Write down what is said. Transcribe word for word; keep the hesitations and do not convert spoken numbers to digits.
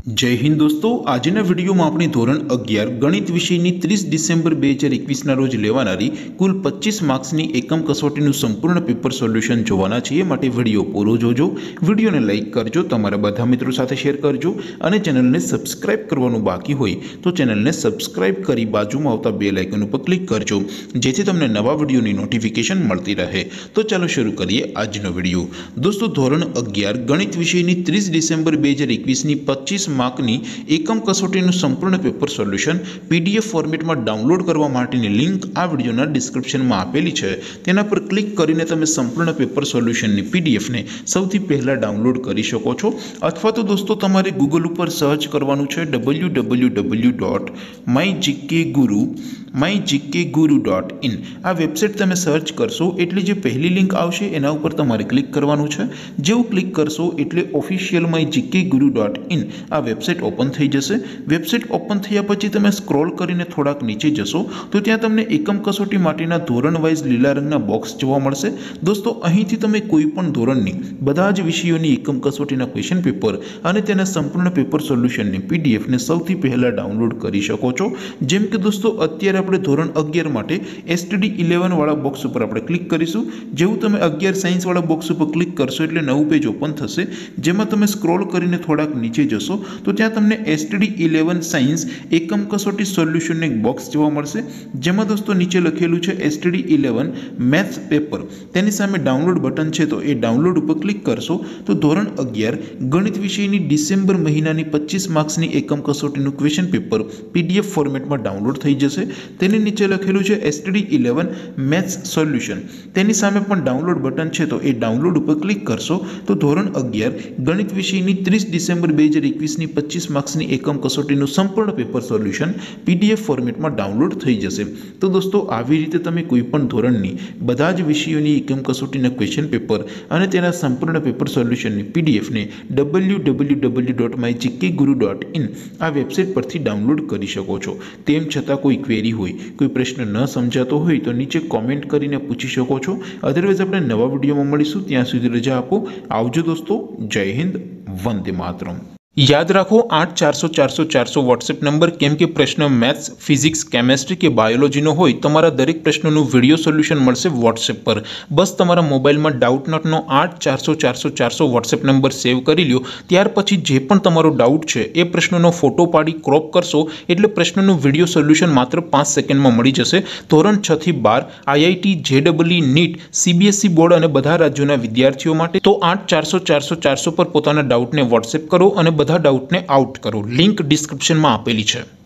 जय हिंद दोस्तों, આજના વિડીયોમાં આપણે ધોરણ અગિયાર ગણિત વિષયની ત્રીસ ડિસેમ્બર બે હજાર એકવીસના રોજ લેવાનારી કુલ પચીસ માર્ક્સની એકમ કસોટીનું સંપૂર્ણ પેપર સોલ્યુશન જોવાના છીએ। માટે વિડીયો પૂરો જોજો, વિડીયોને લાઇક કરજો, તમારા બધા મિત્રો સાથે શેર કરજો અને ચેનલને સબસ્ક્રાઇબ કરવાનું બાકી હોય તો ચેનલને સબસ્ક્રાઇબ કરી બાજુમાં આવતા બેલ આઇકન ઉપર ક્લિક કરજો, જેથી તમને નવા વિડીયોની નોટિફિકેશન મળતી રહે। તો ચાલો શરૂ કરીએ આજનો વિડીયો। દોસ્તો, ધોરણ અગિયાર ગણિત વિષયની ત્રીસ ડિસેમ્બર બે હજાર એકવીસની પચીસ માર્કની એકમ કસોટીનું સંપૂર્ણ પેપર સોલ્યુશન પીડીએફ ફોર્મેટમાં ડાઉનલોડ કરવા માટેની લિંક આ વિડીયોના ડિસ્ક્રિપ્શનમાં આપેલી છે। તેના પર ક્લિક કરીને તમે સંપૂર્ણ પેપર સોલ્યુશનની પીડીએફને સૌથી પહેલાં ડાઉનલોડ કરી શકો છો, અથવા તો દોસ્તો તમારે ગૂગલ ઉપર સર્ચ કરવાનું છે W W W dot my GK guru my GK guru dot in. આ વેબસાઇટ તમે સર્ચ કરશો એટલે જે પહેલી લિંક આવશે એના ઉપર તમારે ક્લિક કરવાનું છે। જેવું ક્લિક કરશો એટલે official my GK guru dot in આ વેબસાઇટ ઓપન થઈ જશે। વેબસાઇટ ઓપન થયા પછી તમે સ્ક્રોલ કરીને થોડાક નીચે જશો તો ત્યાં તમને એકમ કસોટી માટેના ધોરણ વાઇઝ લીલા રંગના બોક્સ જોવા મળશે। દોસ્તો, અહીંથી તમે કોઈ પણ ધોરણની બધા જ વિષયોની એકમ કસોટીના ક્વેશ્ચન પેપર અને તેના સંપૂર્ણ પેપર સોલ્યુશનની પીડીએફને સૌથી પહેલાં ડાઉનલોડ કરી શકો છો। જેમ કે દોસ્તો, અત્યારે આપણે ધોરણ અગિયાર માટે એસટીડી ઇલેવન વાળા બોક્સ ઉપર આપણે ક્લિક કરીશું। જેવું તમે અગિયાર સાયન્સ વાળા બોક્સ ઉપર ક્લિક કરશો એટલે નવું પેજ ઓપન થશે, જેમાં તમે સ્ક્રોલ કરીને થોડાક નીચે જશો તો ત્યાં તમને એસટીડી ઇલેવન સાયન્સ એકમ કસોટી સોલ્યુશનનું એક બોક્સ જોવા મળશે, જેમાં દોસ્તો નીચે લખેલું છે એસટીડી ઇલેવન મેથ્સ પેપર। તેની સામે ડાઉનલોડ બટન છે, તો એ ડાઉનલોડ ઉપર ક્લિક કરશો તો ધોરણ અગિયાર ગણિત વિષયની ડિસેમ્બર મહિનાની પચીસ માર્ક્સની એકમ કસોટીનું ક્વેશ્ચન પેપર પીડીએફ ફોર્મેટમાં ડાઉનલોડ થઈ જશે। તેની નીચે લખેલું છે એસટીડી ઇલેવન મેથ્સ સોલ્યુશન, તેની સામે પણ ડાઉનલોડ બટન છે, તો એ ડાઉનલોડ ઉપર ક્લિક કરશો તો ધોરણ અગિયાર ગણિત વિષયની ત્રીસ ડિસેમ્બર બે હજાર એકવીસની પચીસ માર્ક્સની એકમ કસોટીનું સંપૂર્ણ પેપર સોલ્યુશન પીડીએફ ફોર્મેટમાં ડાઉનલોડ થઈ જશે। તો દોસ્તો, આવી રીતે તમે કોઈપણ ધોરણની બધા જ વિષયોની એકમ કસોટીના ક્વેશ્ચન પેપર અને તેના સંપૂર્ણ પેપર સોલ્યુશનની પીડીએફને W W W dot my GK guru dot in આ વેબસાઇટ પરથી ડાઉનલોડ કરી શકો છો। તેમ છતાં કોઈ ક્વેરી હોય, કોઈ પ્રશ્ન ન સમજાતો હોય તો નીચે કોમેન્ટ કરીને પૂછી શકો છો। અધરવાઇઝ આપણે નવા વિડીયોમાં મળીશું, ત્યાં સુધી રજા આપો। આવજો દોસ્તો, જય હિન્દ, વંદે માતરમ। याद रखो आठ चार सौ चार सौ चार सौ वॉट्सएप नंबर केम के प्रश्न मैथ्स, फिजिक्स, केमिस्ट्री के बायोलॉजी नो होय तमारा दरेक प्रश्नों विडियो सोल्यूशन मळशे वॉट्सएप पर। बस तमारा मोबाइल में डाउट नॉटनो आठ चार सौ चार सौ चार सौ वॉट्सएप नंबर सेव करी लो। त्यार पछी जे पण तमारो डाउट छे ए प्रश्नों फोटो पाड़ी क्रॉप करशो एटले प्रश्नों विडियो सोल्यूशन मात्र पांच सेकंड में मळी जशे। धोरण छ थी बार आईआईटी, जेडबलई, नीट, सीबीएसई बोर्ड और बधा राज्यों विद्यार्थीओ माटे तो आठ चार सौ चार सौ चार सौ पर पोताना डाउट ने वॉट्सएप करो और બધા ડાઉટને આઉટ કરો। લિંક ડિસ્ક્રિપ્શનમાં આપેલી છે।